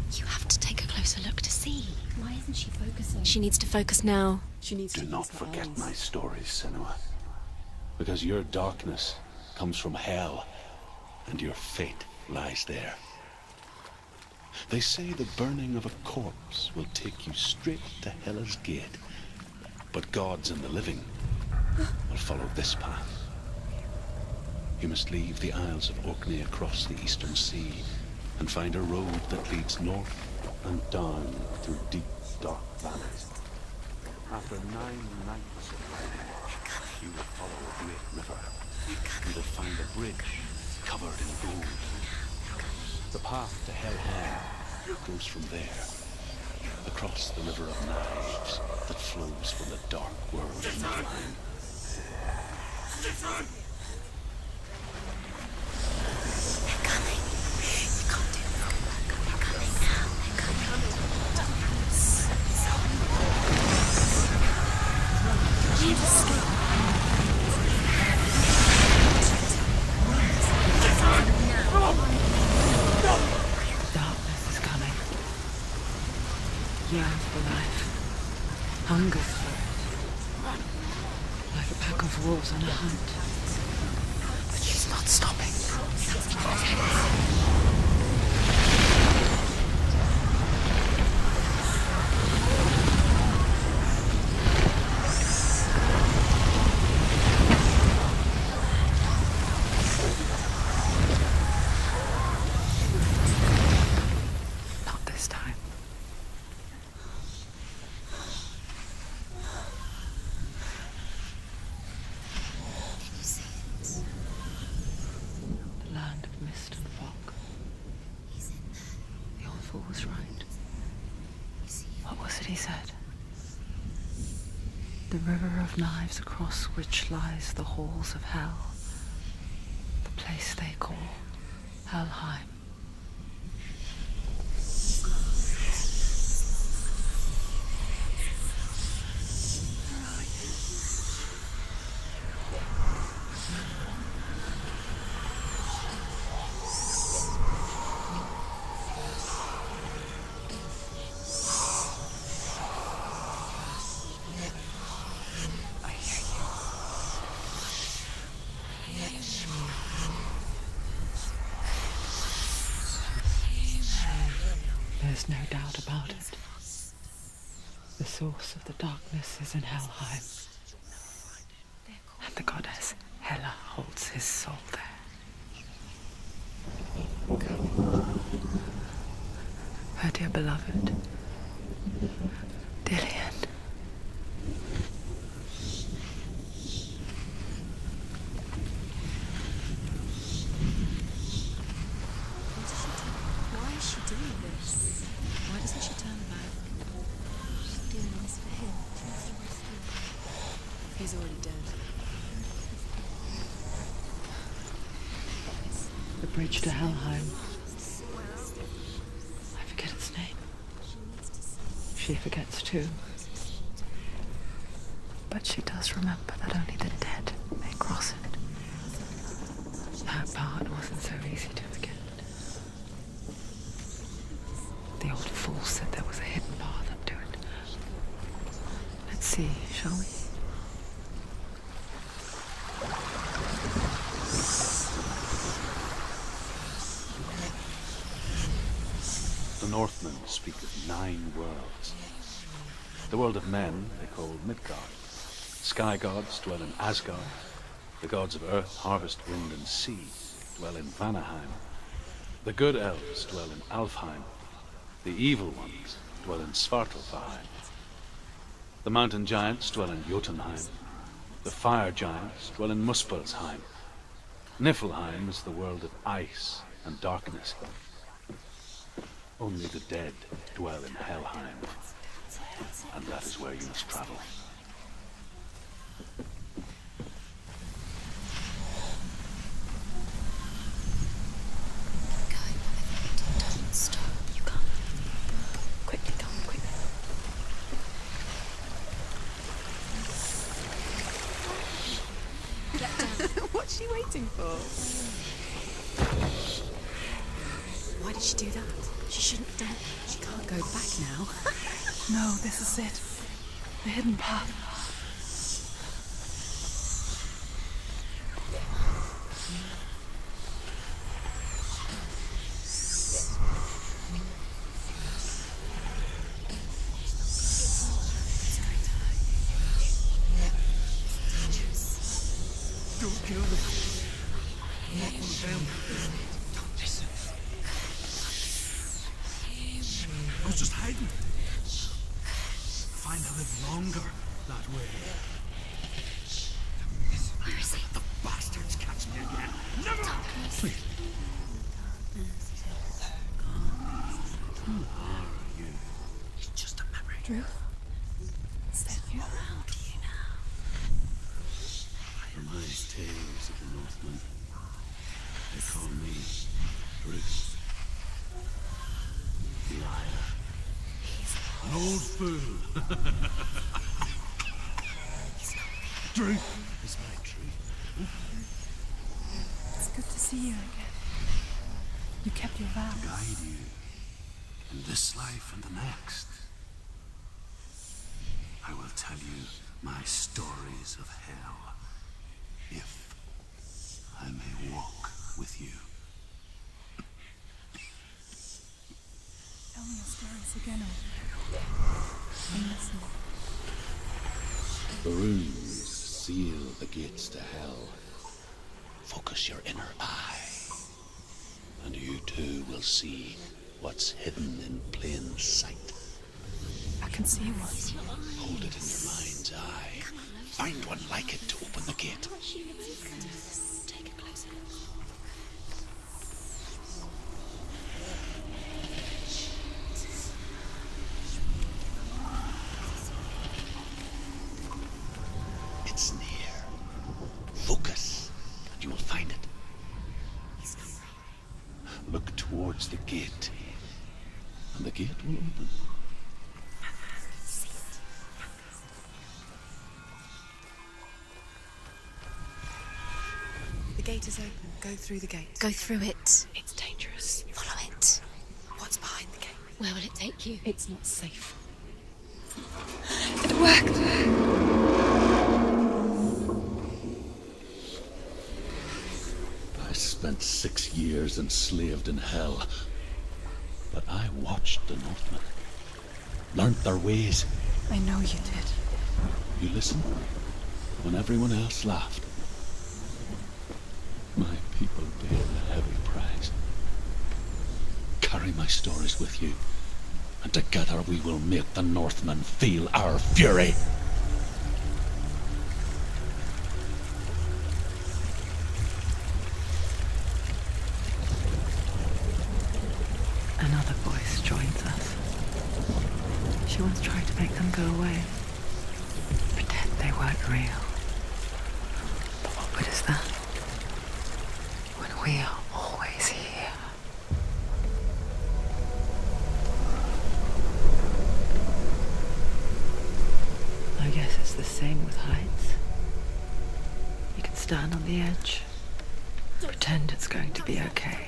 You have to take a closer look to see. Why isn't she focusing? She needs to focus now. She needs to Do not forget my stories, Senua. Because your darkness comes from hell, and your fate lies there. They say the burning of a corpse will take you straight to Hela's gate, but gods and the living will follow this path. You must leave the Isles of Orkney across the eastern sea and find a road that leads north and down through deep, dark valleys. After 9 nights of voyage, you will follow a great river. You will find a bridge covered in gold. The path to Helheim goes from there, across the river of knives that flows from the dark world of Niflheim. They're coming. You can't do it. They're coming now. They're coming. You escape. Darkness is coming. Yearns for life. Hungers for it. Like a pack of wolves on a hunt. But she's not stopping. Not this time. Can you see it? The land of mist and fog. He's in there. The old fool was right. You see it? What was it he said? The river of knives across which lies the halls of hell. The place they call Helheim. There's no doubt about it. The source of the darkness is in Helheim. And the goddess Hela holds his soul there. Her dear beloved, Dillian. Why is she doing this? Why doesn't she turn back? She's doing this for him. He's already dead. The bridge to Helheim. I forget its name. She forgets too. But she does remember that only the dead may cross it. That part wasn't so easy to forget. The old fool said there was a hidden path up to it. Let's see, shall we? The Northmen speak of 9 worlds. The world of men they call Midgard. Sky gods dwell in Asgard. The gods of earth, harvest, wind, and sea dwell in Vanaheim. The good elves dwell in Alfheim. The evil ones dwell in Svartalfheim. The mountain giants dwell in Jotunheim. The fire giants dwell in Muspelheim. Niflheim is the world of ice and darkness. Only the dead dwell in Helheim, and that is where you must travel. Don't stop. You can't. Quickly, come, quickly. Get down. What's she waiting for? Why did she do that? She shouldn't have done it. She can't go back now. No, this is it. The hidden path. Don't kill them. Walk on them. Don't listen. I was just hiding. Find I live longer that way. Where is he? The bastards catch me again. Never! Please. Who are you? It's just a memory. Drew? Is that you? For my tales of the Northmen, they call me Bruce. Liar. An old fool. Truth is my truth. It's good to see you again. You kept your vow. Guide you in this life and the next. I will tell you my stories of hell, if I may walk with you. Tell me your stories again, I'm listening. The runes seal the gates to hell. Focus your inner eye, and you too will see what's hidden in plain sight. I can see one. Hold it in your mind's eye. Find one like it to open the gate. Take a closer look. It's near. Focus, and you will find it. Look towards the gate, and the gate will open. The gate is open. Go through the gate. Go through it. It's dangerous. Follow it. What's behind the gate? Where will it take you? It's not safe. It worked. I spent 6 years enslaved in hell, but I watched the Northmen, learnt their ways. I know you did. You listened when everyone else laughed. My people paid a heavy price. Carry my stories with you, and together we will make the Northmen feel our fury. Another voice joins us. She once tried to make them go away. Pretend they weren't real. But what good is that? When we are always here. I guess it's the same with heights. You can stand on the edge, pretend it's going to be okay.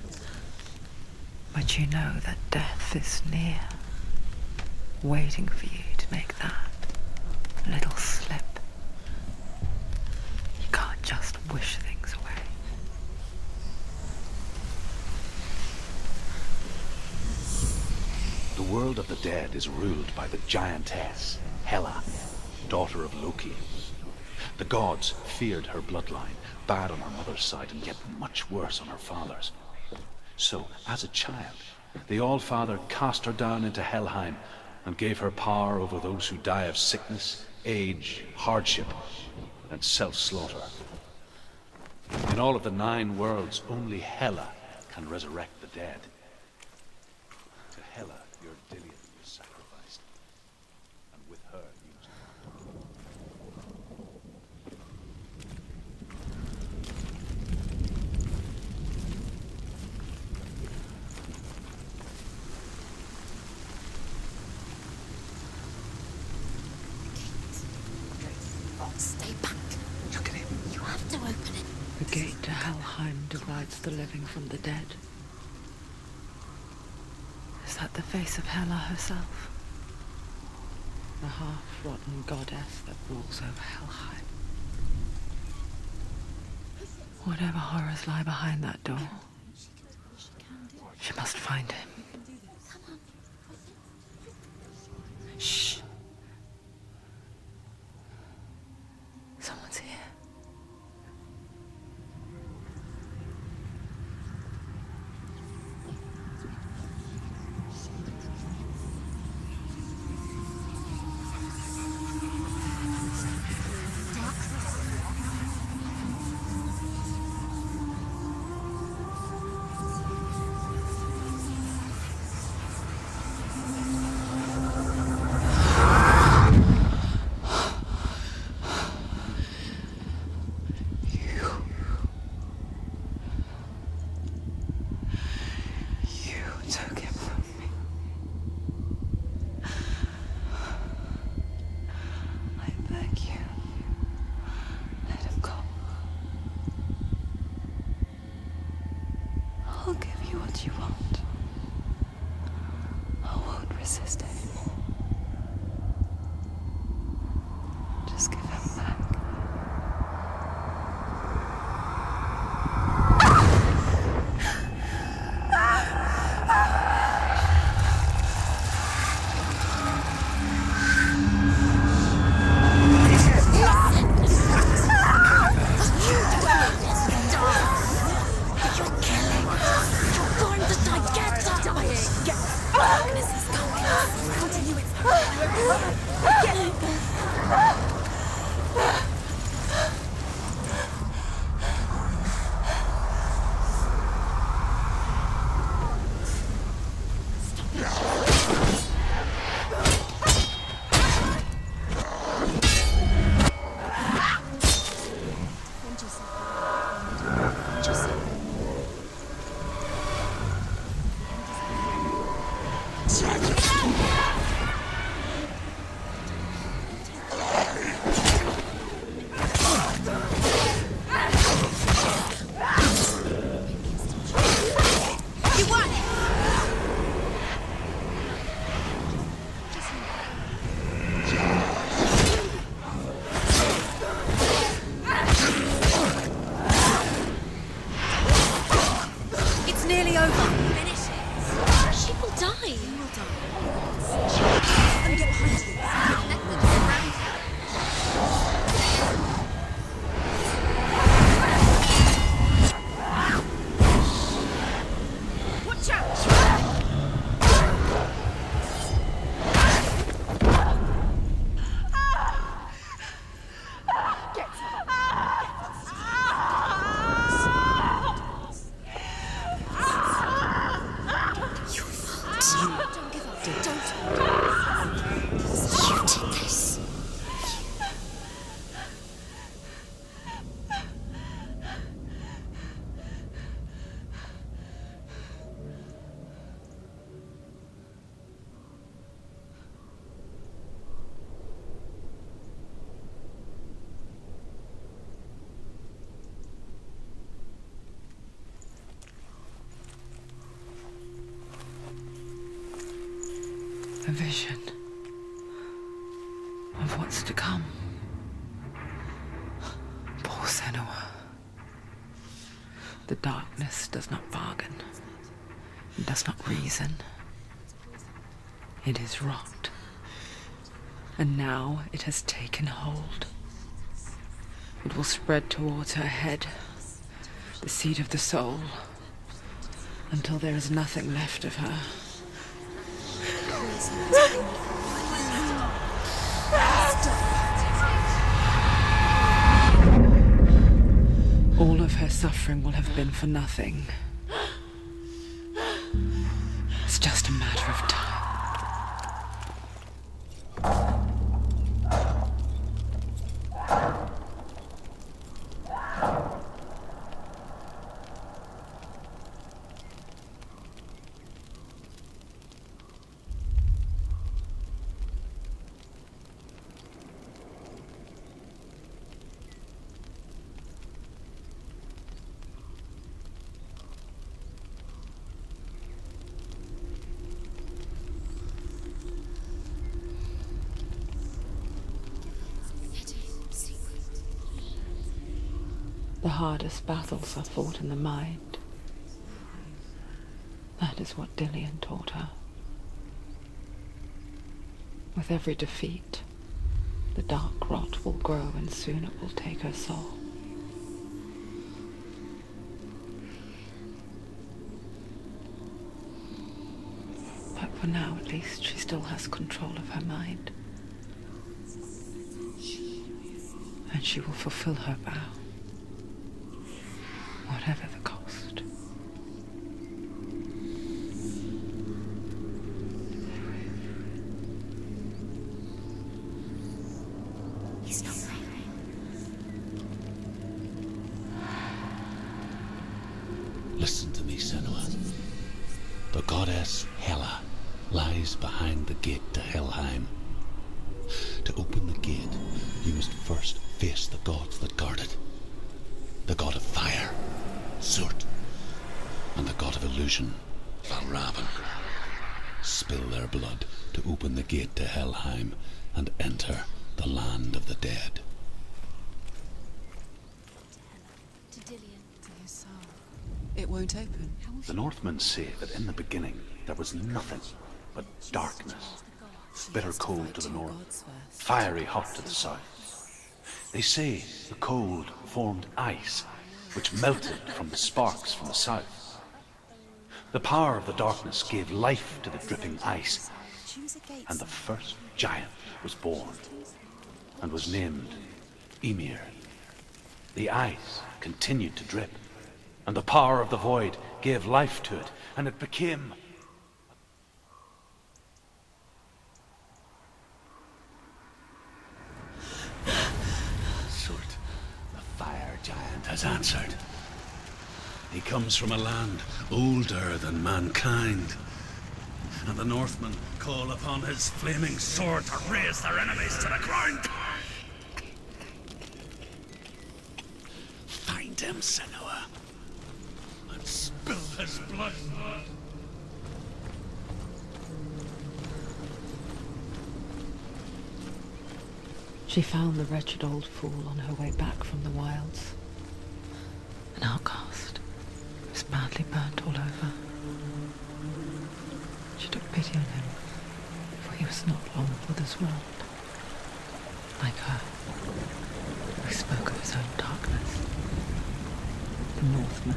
But you know that death is near, waiting for you to make that little slip. You can't just wish things away. The world of the dead is ruled by the giantess, Hela, daughter of Loki. The gods feared her bloodline, bad on her mother's side and yet much worse on her father's. So, as a child, the All-Father cast her down into Helheim and gave her power over those who die of sickness, age, hardship, and self-slaughter. In all of the 9 worlds, only Hela can resurrect the dead. To Hela, your Dillion was sacrificed, and with her you Stay back. Look at him. You have to open it. The gate to Helheim divides the living from the dead. Is that the face of Hela herself? The half-rotten goddess that rules over Helheim. Whatever horrors lie behind that door, she must find him. Shh. Someone's here. I'll give you what you want. I won't resist anymore. Just give him back. A vision of what's to come. Poor Senua. The darkness does not bargain. It does not reason. It is rot. And now it has taken hold. It will spread towards her head, the seat of the soul, until there is nothing left of her. All of her suffering will have been for nothing. It's just a matter of time. hardest battles are fought in the mind. That is what Dillian taught her. With every defeat, the dark rot will grow and soon it will take her soul. But for now, at least, she still has control of her mind. And she will fulfill her vow, whatever the cost. He's not right. Listen to me, Senua. The goddess Hela lies behind the gate to Helheim. To open the gate, you must first face the gods that guard it. The god of fire, Surt, and the god of illusion, Valravan. Spill their blood to open the gate to Helheim and enter the land of the dead. To Dillian. To his soul. It won't open. The Northmen say that in the beginning there was nothing but darkness. Bitter cold to the north, fiery hot to the south. They say the cold formed ice, which melted from the sparks from the south. The power of the darkness gave life to the dripping ice, and the first giant was born, and was named Ymir. The ice continued to drip, and the power of the void gave life to it, and it became... Surt, the fire giant, has answered. He comes from a land older than mankind, and the Northmen call upon his flaming sword to raze their enemies to the ground. Find him, Senua, and spill his blood. She found the wretched old fool on her way back from the wilds. An outcast. He was badly burnt all over. She took pity on him, for he was not long for this world. Like her, he spoke of his own darkness. The Northmen.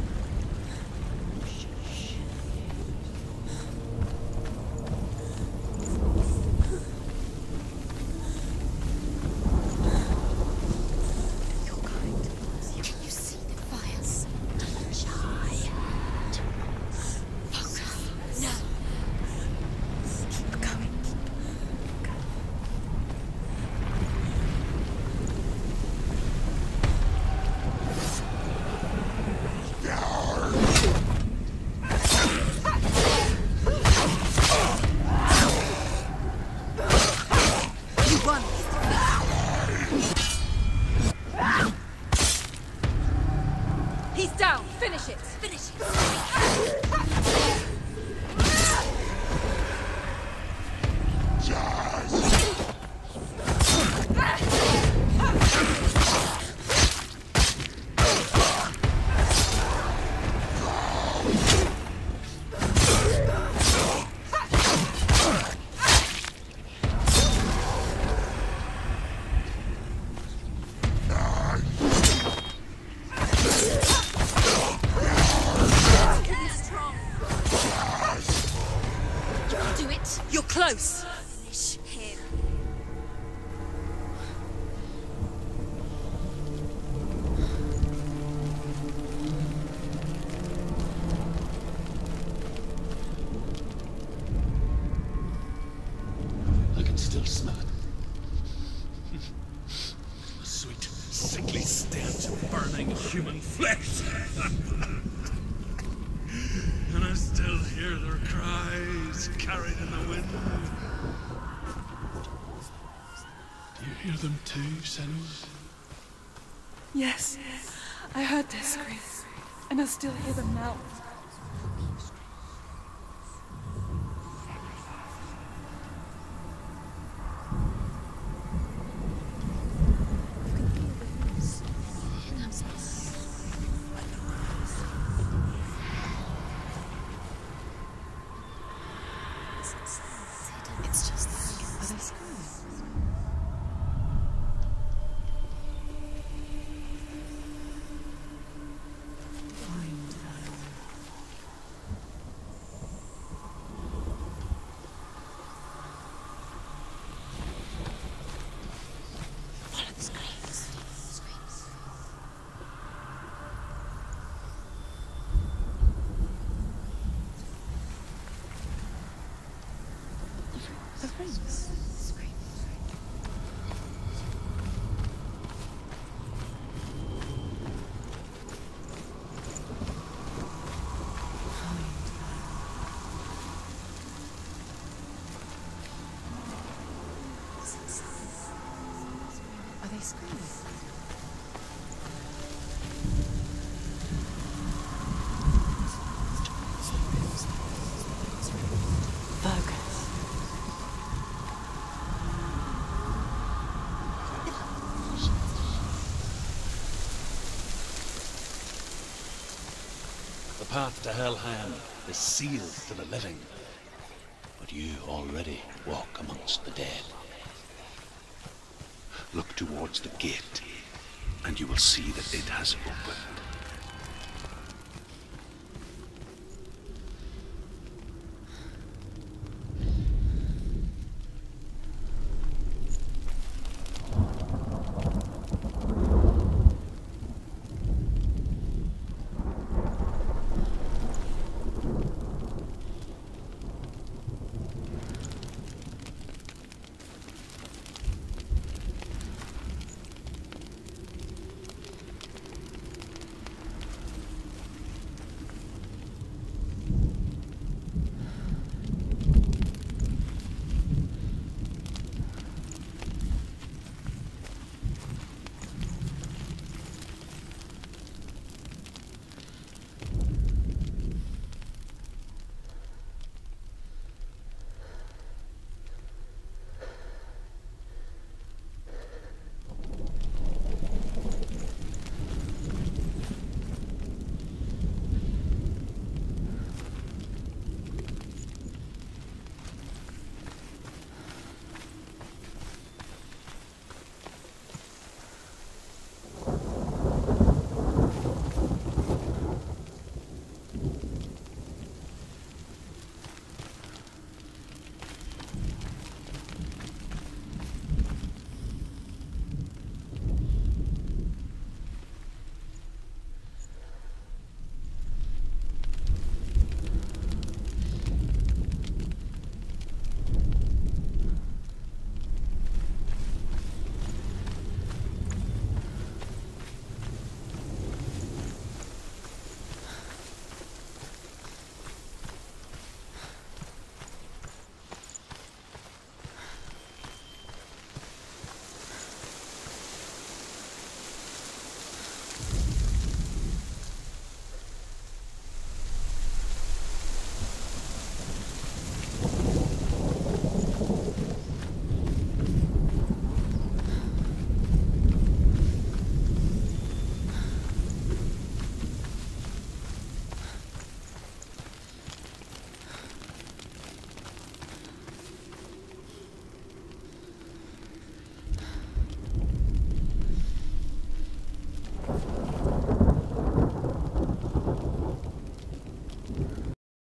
He's down. Finish it. Finish it. You're close. Finish him. I can still smell it. The sweet, sickly stench of burning human flesh. And I still hear their cries carried in the wind. Do you hear them too, Senua? Yes, I heard their screams, and I still hear them now. It's just like... Are they screws? Find them. Follow the screams. The rings. Are they screws? Focus. The path to Hellham is sealed to the living, but you already walk amongst the dead. Look towards the gate, and you will see that it has opened.